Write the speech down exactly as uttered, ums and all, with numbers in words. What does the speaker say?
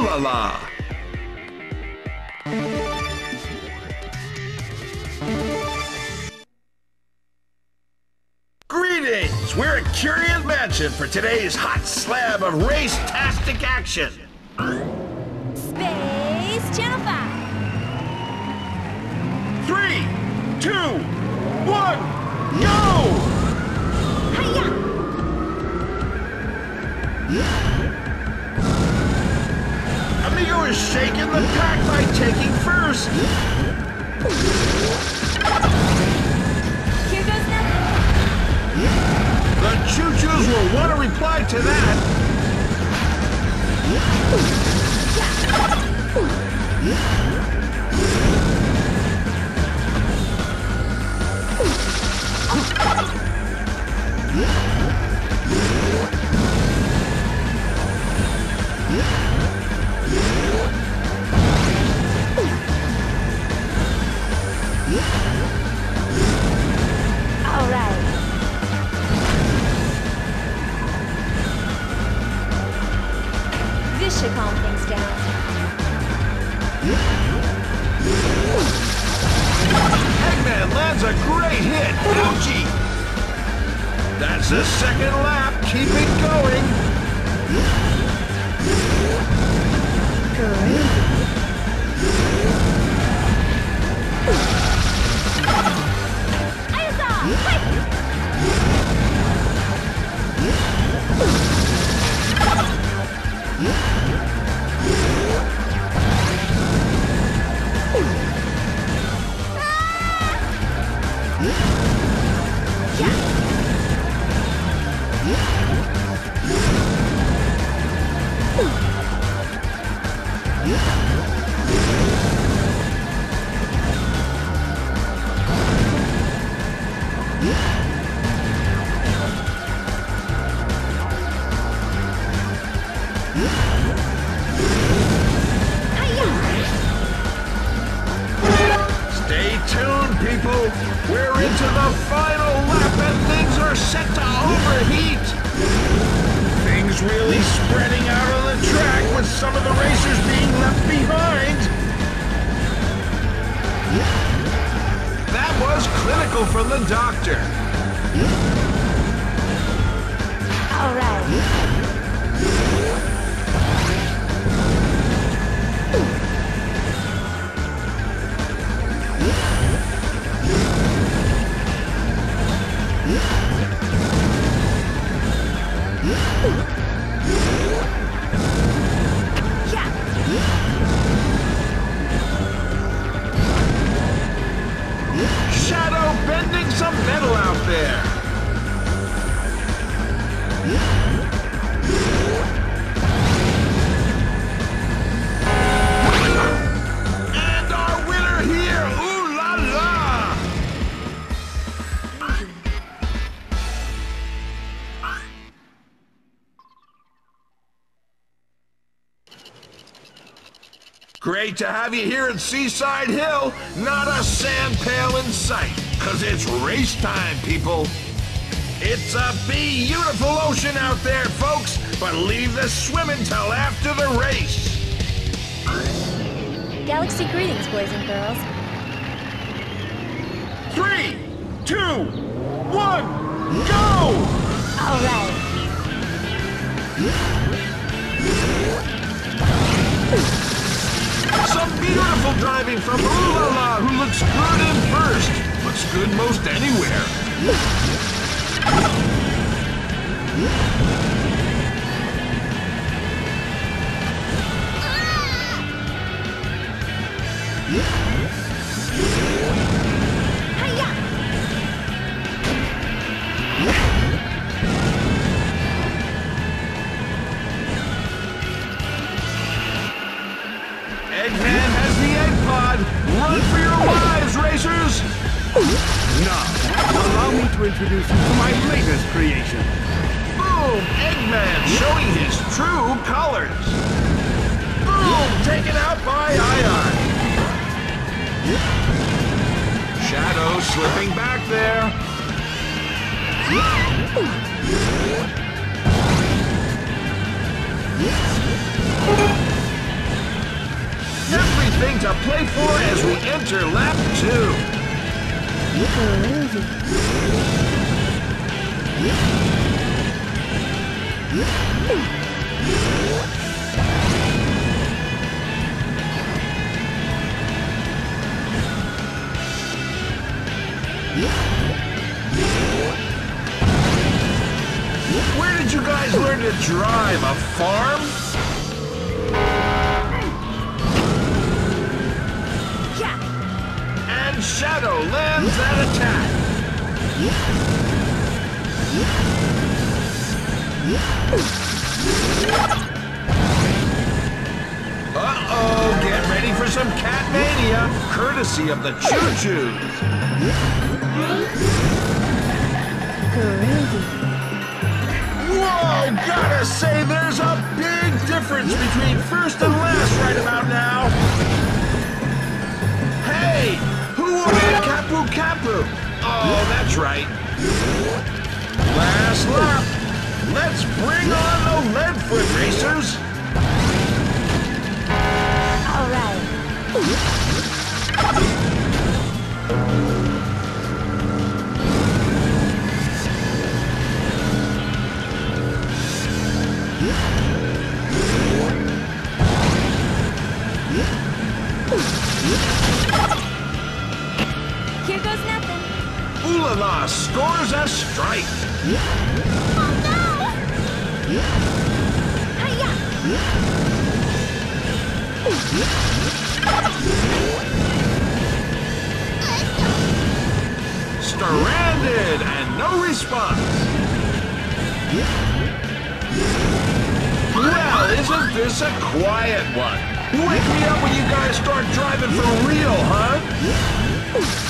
La La. Greetings! We're at Curious Mansion for today's hot slab of race-tastic action. Space Channel five. Three, two, one, go! Hiya! Amigo is shaking the pack by taking first. Here goes nothing. The choo-choos will want to reply to that. All right. This should calm things down. Eggman lands a great hit. Ouchie! That's the second lap. Keep it going. Stay tuned, people. We're into the final lap and things are set to overheat. Things really spreading out on the track with some of the racers being left behind. That was clinical from the doctor. All right. Shadow bending some metal out there. And our winner here, ooh la la! Great to have you here at Seaside Hill. Not a sand pail in sight, cause it's race time, people. It's a beautiful ocean out there, folks, but leave the swimming till after the race. Galaxy greetings, boys and girls. Three, two, one, go! All right. Some beautiful driving from Ooh La La, who looks good in first. Looks good most anywhere. Eggman has the egg pod. Run for your lives, racers! Now, allow me to introduce you to my latest creation. Boom! Eggman showing his true colors. Boom! Taken out by Ion. Shadow slipping back there. to play for as we enter lap two. Where did you guys learn to drive? A farm? And Shadow lands that attack. Uh-oh, get ready for some cat mania, courtesy of the Choo-Choos. Whoa, gotta say there's a big difference between first and last right about now. Hey, who ordered Kapu Kapu? Oh, that's right. Last lap. Let's bring on the Leadfoot racers. All right. Here goes nothing. Ooh-la-la scores a strike. Oh no! Hiya! Stranded and no response. Well, isn't this a quiet one? Wake me up when you guys start driving for real, huh?